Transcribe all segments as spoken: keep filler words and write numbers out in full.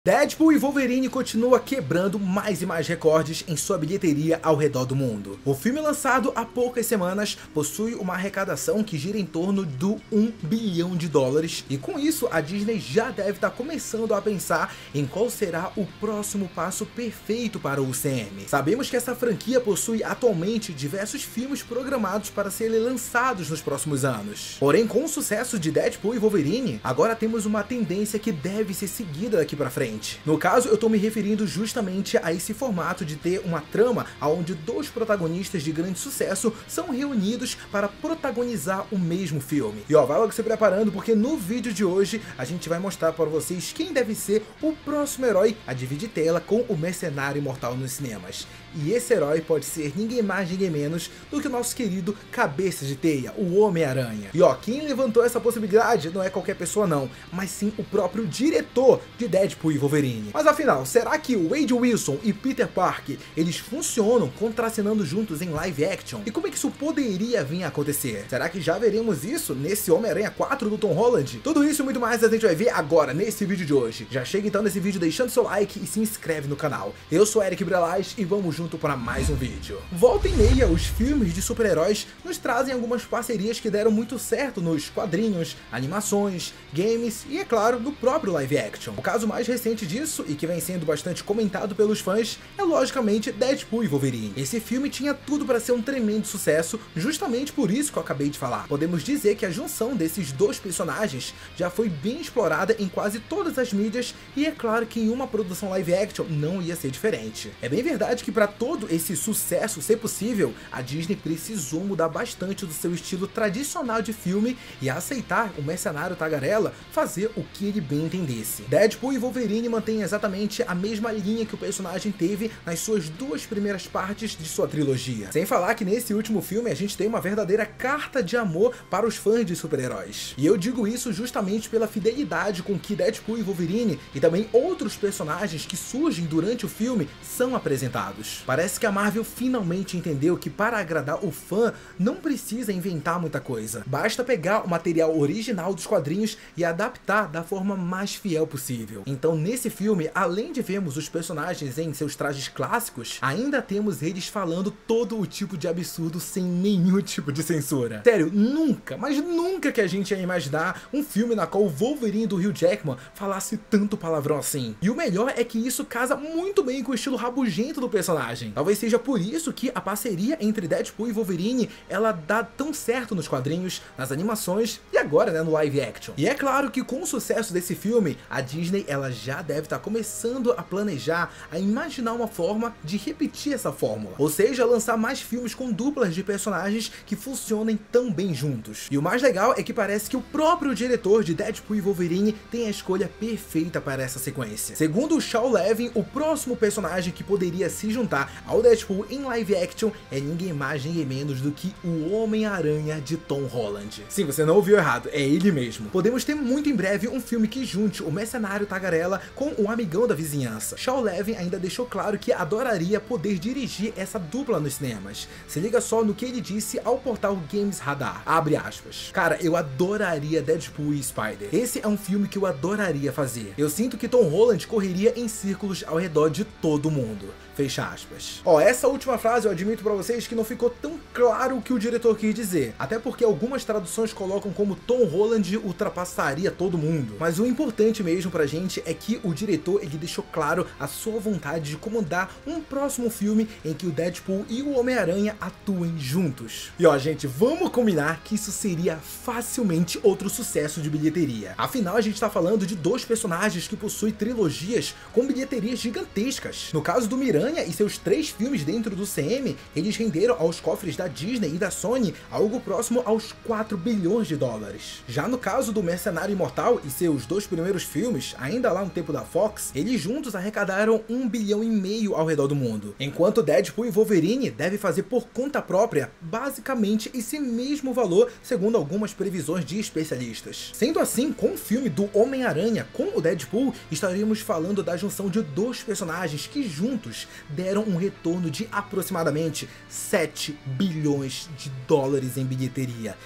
Deadpool e Wolverine continua quebrando mais e mais recordes em sua bilheteria ao redor do mundo. O filme, lançado há poucas semanas, possui uma arrecadação que gira em torno do um bilhão de dólares, e com isso a Disney já deve estar começando a pensar em qual será o próximo passo perfeito para o U C M. Sabemos que essa franquia possui atualmente diversos filmes programados para serem lançados nos próximos anos. Porém, com o sucesso de Deadpool e Wolverine, agora temos uma tendência que deve ser seguida daqui para frente. No caso, eu tô me referindo justamente a esse formato de ter uma trama onde dois protagonistas de grande sucesso são reunidos para protagonizar o mesmo filme. E ó, vai logo se preparando, porque no vídeo de hoje a gente vai mostrar para vocês quem deve ser o próximo herói a dividir tela com o Mercenário Imortal nos cinemas. E esse herói pode ser ninguém mais, ninguém menos do que o nosso querido Cabeça de Teia, o Homem-Aranha. E ó, quem levantou essa possibilidade não é qualquer pessoa não, mas sim o próprio diretor de Deadpool e Wolverine. Mas afinal, será que Wade Wilson e Peter Parker, eles funcionam contracenando juntos em live action? E como é que isso poderia vir a acontecer? Será que já veremos isso nesse Homem-Aranha quatro do Tom Holland? Tudo isso e muito mais a gente vai ver agora nesse vídeo de hoje. Já chega então nesse vídeo deixando seu like e se inscreve no canal. Eu sou Eric Brelaz e vamos junto para mais um vídeo. Volta e meia, os filmes de super-heróis nos trazem algumas parcerias que deram muito certo nos quadrinhos, animações, games e, é claro, no próprio live action. O caso mais recente disso, e que vem sendo bastante comentado pelos fãs, é logicamente Deadpool e Wolverine. Esse filme tinha tudo para ser um tremendo sucesso, justamente por isso que eu acabei de falar. Podemos dizer que a junção desses dois personagens já foi bem explorada em quase todas as mídias, e é claro que em uma produção live action não ia ser diferente. É bem verdade que para todo esse sucesso ser possível, a Disney precisou mudar bastante do seu estilo tradicional de filme e aceitar o mercenário tagarela fazer o que ele bem entendesse. Deadpool e Wolverine mantêm exatamente a mesma linha que o personagem teve nas suas duas primeiras partes de sua trilogia. Sem falar que nesse último filme a gente tem uma verdadeira carta de amor para os fãs de super-heróis. E eu digo isso justamente pela fidelidade com que Deadpool e Wolverine e também outros personagens que surgem durante o filme são apresentados. Parece que a Marvel finalmente entendeu que para agradar o fã não precisa inventar muita coisa. Basta pegar o material original dos quadrinhos e adaptar da forma mais fiel possível. Então nesse filme, além de vermos os personagens em seus trajes clássicos, ainda temos eles falando todo o tipo de absurdo sem nenhum tipo de censura. Sério, nunca, mas nunca que a gente ia imaginar um filme na qual o Wolverine do Hugh Jackman falasse tanto palavrão assim. E o melhor é que isso casa muito bem com o estilo rabugento do personagem. Talvez seja por isso que a parceria entre Deadpool e Wolverine ela dá tão certo nos quadrinhos, nas animações e agora, né, no live action. E é claro que com o sucesso desse filme, a Disney ela já deve estar começando a planejar, a imaginar uma forma de repetir essa fórmula. Ou seja, lançar mais filmes com duplas de personagens que funcionem tão bem juntos. E o mais legal é que parece que o próprio diretor de Deadpool e Wolverine tem a escolha perfeita para essa sequência. Segundo o Shawn Levin, o próximo personagem que poderia se juntar ao Deadpool em live action é ninguém mais, ninguém menos do que o Homem-Aranha de Tom Holland. Sim, você não ouviu errado, é ele mesmo. Podemos ter muito em breve um filme que junte o mercenário tagarela com o amigão da vizinhança. Shawn Levin ainda deixou claro que adoraria poder dirigir essa dupla nos cinemas. Se liga só no que ele disse ao portal Games Radar, abre aspas. Cara, eu adoraria Deadpool e Spider. Esse é um filme que eu adoraria fazer. Eu sinto que Tom Holland correria em círculos ao redor de todo mundo. Fecha aspas. Ó, essa última frase eu admito pra vocês que não ficou tão claro o que o diretor quis dizer, até porque algumas traduções colocam como Tom Holland ultrapassaria todo mundo. Mas o importante mesmo pra gente é que o diretor ele deixou claro a sua vontade de comandar um próximo filme em que o Deadpool e o Homem-Aranha atuem juntos. E ó, gente, vamos combinar que isso seria facilmente outro sucesso de bilheteria. Afinal, a gente tá falando de dois personagens que possuem trilogias com bilheterias gigantescas. No caso do Miranha e seus três filmes dentro do C M, eles renderam aos cofres da Disney e da Sony algo próximo aos quatro bilhões de dólares. Já no caso do Mercenário Imortal e seus dois primeiros filmes, ainda lá no tempo da Fox, eles juntos arrecadaram um bilhão e meio ao redor do mundo. Enquanto Deadpool e Wolverine deve fazer por conta própria, basicamente esse mesmo valor, segundo algumas previsões de especialistas. Sendo assim, com o filme do Homem-Aranha com o Deadpool, estaríamos falando da junção de dois personagens que juntos deram um retorno de aproximadamente sete bilhões de dólares em bilheteria.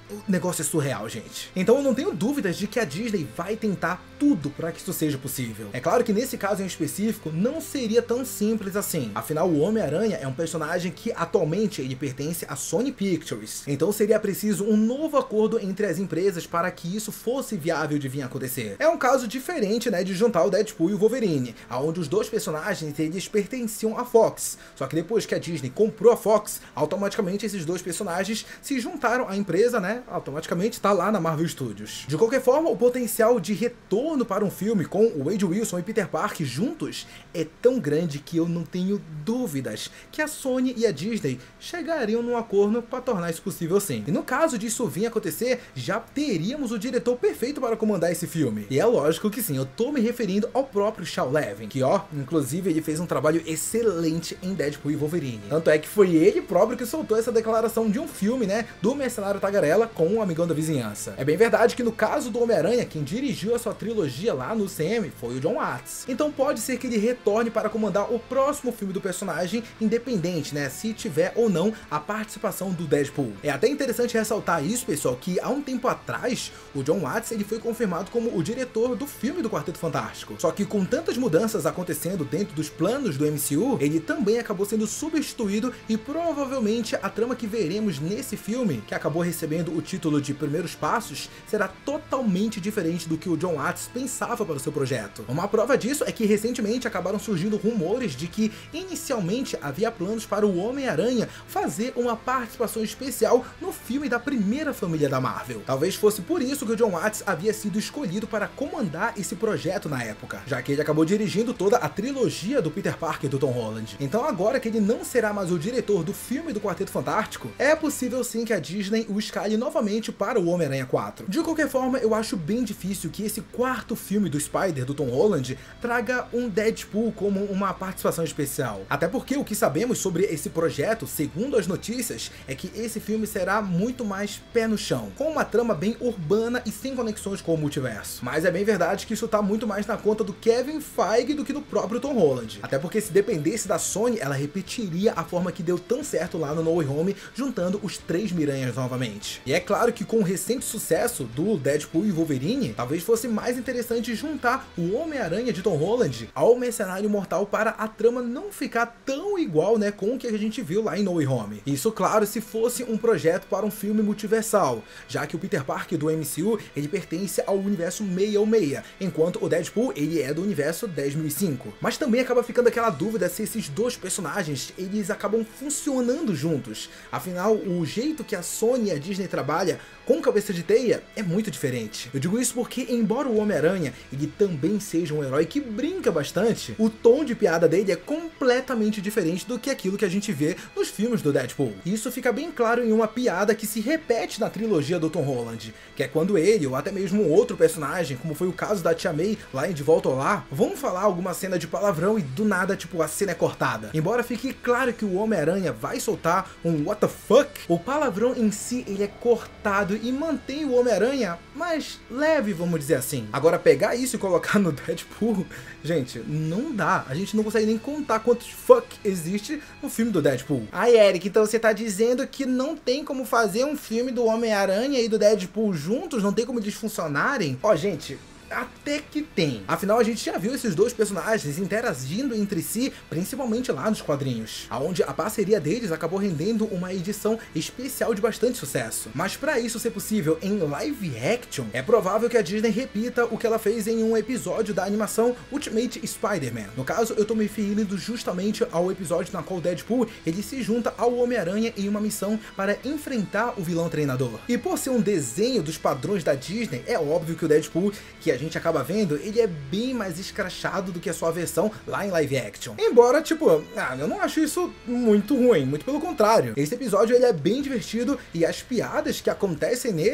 o negócio é surreal, gente. Então eu não tenho dúvidas de que a Disney vai tentar tudo para que isso seja possível. É claro que nesse caso em específico não seria tão simples assim. Afinal, o Homem-Aranha é um personagem que atualmente ele pertence à Sony Pictures. Então seria preciso um novo acordo entre as empresas para que isso fosse viável de vir a acontecer. É um caso diferente, né, de juntar o Deadpool e o Wolverine, onde os dois personagens eles pertenciam à Fox. Só que depois que a Disney comprou a Fox, automaticamente esses dois personagens se juntaram à empresa, né? Automaticamente tá lá na Marvel Studios. De qualquer forma, o potencial de retorno para um filme com o Wade Wilson e Peter Parker juntos é tão grande que eu não tenho dúvidas que a Sony e a Disney chegariam num acordo para tornar isso possível sim. E no caso disso vir acontecer, já teríamos o diretor perfeito para comandar esse filme. E é lógico que sim, eu tô me referindo ao próprio Shaw Levin, que ó, inclusive ele fez um trabalho excelente em Deadpool e Wolverine. Tanto é que foi ele próprio que soltou essa declaração de um filme, né, do Mercenário Tagarela com um amigão da vizinhança. É bem verdade que no caso do Homem-Aranha, quem dirigiu a sua trilogia lá no C M foi o Jon Watts. Então pode ser que ele retorne para comandar o próximo filme do personagem, independente, né, se tiver ou não a participação do Deadpool. É até interessante ressaltar isso, pessoal, que há um tempo atrás, o Jon Watts ele foi confirmado como o diretor do filme do Quarteto Fantástico. Só que com tantas mudanças acontecendo dentro dos planos do M C U, ele também acabou sendo substituído e provavelmente a trama que veremos nesse filme, que acabou recebendo o título de Primeiros Passos, será totalmente diferente do que o Jon Watts pensava para o seu projeto. Uma prova disso é que recentemente acabaram surgindo rumores de que inicialmente havia planos para o Homem-Aranha fazer uma participação especial no filme da primeira família da Marvel. Talvez fosse por isso que o Jon Watts havia sido escolhido para comandar esse projeto na época, já que ele acabou dirigindo toda a trilogia do Peter Parker do Tom Holland. Então agora que ele não será mais o diretor do filme do Quarteto Fantástico, é possível sim que a Disney o escale novamente para o Homem-Aranha quatro. De qualquer forma, eu acho bem difícil que esse quarto filme do Spider do Tom Holland traga um Deadpool como uma participação especial. Até porque o que sabemos sobre esse projeto, segundo as notícias, é que esse filme será muito mais pé no chão, com uma trama bem urbana e sem conexões com o multiverso. Mas é bem verdade que isso tá muito mais na conta do Kevin Feige do que do próprio Tom Holland. Até porque se dependesse da Sony, ela repetiria a forma que deu tão certo lá no No Way Home, juntando os três Miranhas novamente. E é claro que com o recente sucesso do Deadpool e Wolverine, talvez fosse mais interessante juntar o Homem-Aranha de Tom Holland ao Mercenário Mortal para a trama não ficar tão igual, né, com o que a gente viu lá em No Way Home. Isso, claro, se fosse um projeto para um filme multiversal, já que o Peter Parker do M C U, ele pertence ao universo seiscentos e sessenta e seis, enquanto o Deadpool, ele é do universo dez mil e cinco. Mas também acaba ficando aquela dúvida se esses dois personagens, eles acabam funcionando juntos. Afinal, o jeito que a Sony e a Disney trabalha com cabeça de teia é muito diferente. Eu digo isso porque, embora o Homem-Aranha ele também seja um herói que brinca bastante, o tom de piada dele é completamente diferente do que aquilo que a gente vê nos filmes do Deadpool. Isso fica bem claro em uma piada que se repete na trilogia do Tom Holland, que é quando ele, ou até mesmo um outro personagem, como foi o caso da Tia May lá em De Volta ao Lar, vão falar alguma cena de palavrão e do nada, tipo, a cena é cortada. Embora fique claro que o Homem-Aranha vai soltar um what the fuck, o palavrão em si ele é cortado e mantém o Homem-Aranha mais leve, vamos dizer assim. Agora pegar isso e colocar no Deadpool, gente, não dá. A gente não consegue nem contar quantos fuck existe no filme do Deadpool. Ai, Eric, então você tá dizendo que não tem como fazer um filme do Homem-Aranha e do Deadpool juntos? Não tem como eles funcionarem? Ó, gente, até que tem. Afinal, a gente já viu esses dois personagens interagindo entre si, principalmente lá nos quadrinhos, onde a parceria deles acabou rendendo uma edição especial de bastante sucesso. Mas para isso ser possível em live action, é provável que a Disney repita o que ela fez em um episódio da animação Ultimate Spider-Man. No caso, eu tô me referindo justamente ao episódio na qual o Deadpool ele se junta ao Homem-Aranha em uma missão para enfrentar o vilão treinador. E por ser um desenho dos padrões da Disney, é óbvio que o Deadpool, que a gente acaba vendo, ele é bem mais escrachado do que a sua versão lá em live action. Embora, tipo, ah, eu não acho isso muito ruim, muito pelo contrário. Esse episódio ele é bem divertido e as piadas que acontecem nele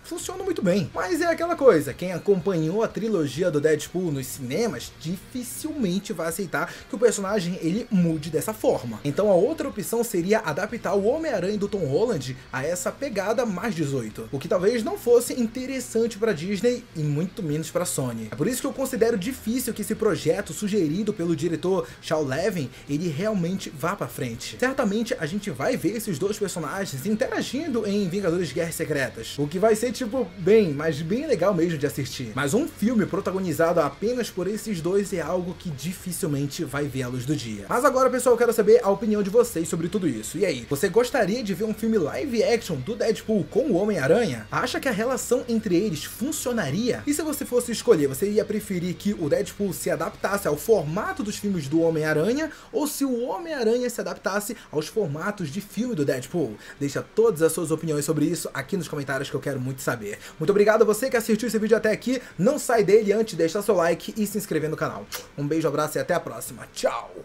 funcionam muito bem. Mas é aquela coisa, quem acompanhou a trilogia do Deadpool nos cinemas dificilmente vai aceitar que o personagem ele mude dessa forma. Então a outra opção seria adaptar o Homem-Aranha do Tom Holland a essa pegada mais dezoito, o que talvez não fosse interessante para Disney e muito menos para Sony. É por isso que eu considero difícil que esse projeto sugerido pelo diretor Shawn Levin ele realmente vá para frente. Certamente a gente vai ver esses dois personagens interagindo em Vingadores Guerras Secretas, o que vai ser tipo bem, mas bem legal mesmo de assistir. Mas um filme protagonizado apenas por esses dois é algo que dificilmente vai ver a luz do dia. Mas agora, pessoal, eu quero saber a opinião de vocês sobre tudo isso. E aí, você gostaria de ver um filme live action do Deadpool com o Homem-Aranha? Acha que a relação entre eles funcionaria? E se você fosse escolher, você ia preferir que o Deadpool se adaptasse ao formato dos filmes do Homem-Aranha ou se o Homem-Aranha se adaptasse aos formatos de filme do Deadpool? Deixa todas as suas opiniões sobre isso aqui nos comentários que eu quero muito saber. Muito obrigado a você que assistiu esse vídeo até aqui. Não sai dele antes de deixar seu like e se inscrever no canal. Um beijo, abraço e até a próxima. Tchau!